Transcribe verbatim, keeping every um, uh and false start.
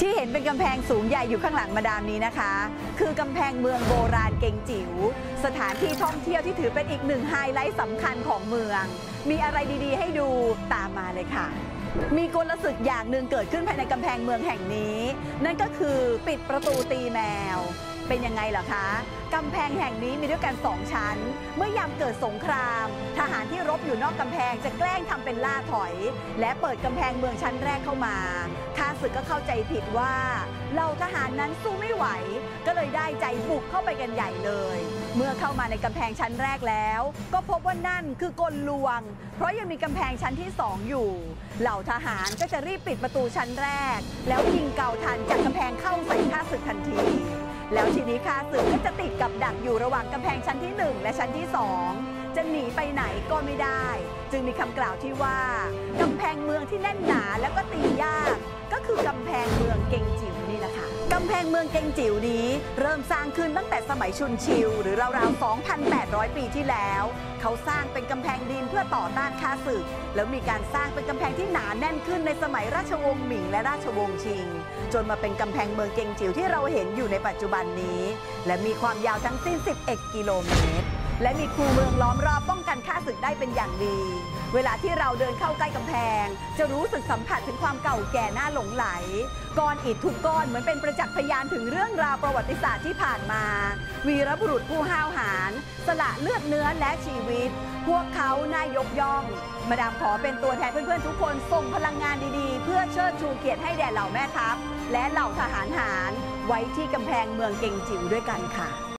ที่เห็นเป็นกำแพงสูงใหญ่อยู่ข้างหลังมาดามนี้นะคะคือกำแพงเมืองโบราณเกงจิ๋วสถานที่ท่องเที่ยวที่ถือเป็นอีกหนึ่งไฮไลท์สำคัญของเมืองมีอะไรดีๆให้ดูตามมาเลยค่ะมีกลศึกอย่างหนึ่งเกิดขึ้นภายในกำแพงเมืองแห่งนี้นั่นก็คือปิดประตูตีแมวเป็นยังไงเหรอคะกำแพงแห่งนี้มีด้วยกันสองชั้นเมื่อยามเกิดสงครามทหารที่รบอยู่นอกกำแพงจะแกล้งทำเป็นล่าถอยและเปิดกำแพงเมืองชั้นแรกเข้ามาข้าศึกก็เข้าใจผิดว่าเหล่าทหารนั้นสู้ไม่ไหวก็เลยได้ใจบุกเข้าไปกันใหญ่เลยเมื่อเข้ามาในกำแพงชั้นแรกแล้วก็พบว่านั่นคือกลลวงเพราะยังมีกำแพงชั้นที่สองอยู่เหล่าทหารก็จะรีบปิดประตูชั้นแรกแล้วยิงเก่าทันจากกำแพงเข้าใส่ข้าศึกทันทีแล้วทีนี้ข้าศึกก็จะติดกับดักอยู่ระหว่างกำแพงชั้นที่หนึ่งและชั้นที่สองจะหนีไปไหนก็ไม่ได้จึงมีคำกล่าวที่ว่ากำแพงเมืองที่แน่นหนาแล้วก็ตียากก็คือกำแพงเมืองเกงจิ๋วนี่แหละค่ะกำแพงเมืองเกงจิ๋วนี้เริ่มสร้างขึ้นตั้งแต่สมัยชุนชิวหรือราวๆ สองพันแปดร้อย ปีที่แล้วเขาสร้างเป็นกำแพงดินเพื่อต่อต้านข้าศึกแล้วมีการสร้างเป็นกำแพงที่หนาแน่นขึ้นในสมัยราชวงศ์หมิงและราชวงศ์ชิงจนมาเป็นกำแพงเมืองเกงจิ๋วที่เราเห็นอยู่ในปัจจุบันนี้และมีความยาวทั้งสิ้นสิบเอ็ดกิโลเมตรและมีคูเมืองล้อมรอบป้องกันข้าศึกได้เป็นอย่างดีเวลาที่เราเดินเข้าใกล้กำแพงจะรู้สึกสัมผัสถึงความเก่าแก่น่าหลงไหลก้อนอิฐทุกก้อนเหมือนเป็นประจักษ์พยานถึงเรื่องราวประวัติศาสตร์ที่ผ่านมาวีรบุรุษผู้ห้าวหาญสละเลือดเนื้อและชีวิตพวกเขาน่ายกย่องมาดามขอเป็นตัวแทนเพื่อนๆทุกคนส่งพลังงานดีๆเพื่อเชิดชูเกียรติให้แด่เหล่าแม่ทัพและเหล่าทหารหารไว้ที่กำแพงเมืองเกงจิ๋วด้วยกันค่ะ